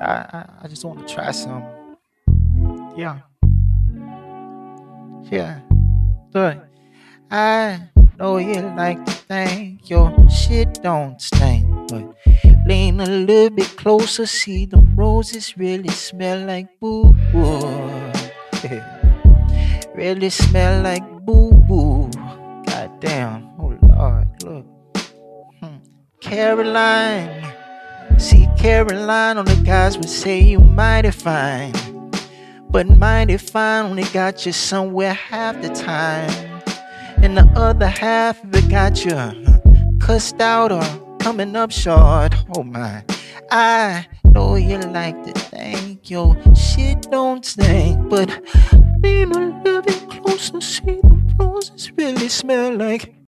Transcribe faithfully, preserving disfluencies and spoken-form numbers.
I, I, I just want to try some. Yeah, yeah. Look, I know you like to think your shit don't stink, but lean a little bit closer, see them roses really smell like boo boo. Really smell like boo boo. Goddamn, oh Lord, look. Hmm. Caroline, see Caroline on the guys would say you mighty fine. But mighty fine only got you somewhere half the time. And the other half of it got you cussed out or coming up short. Oh my, I know you like to think your shit don't stink, but lean a little bit closer, see the roses really smell like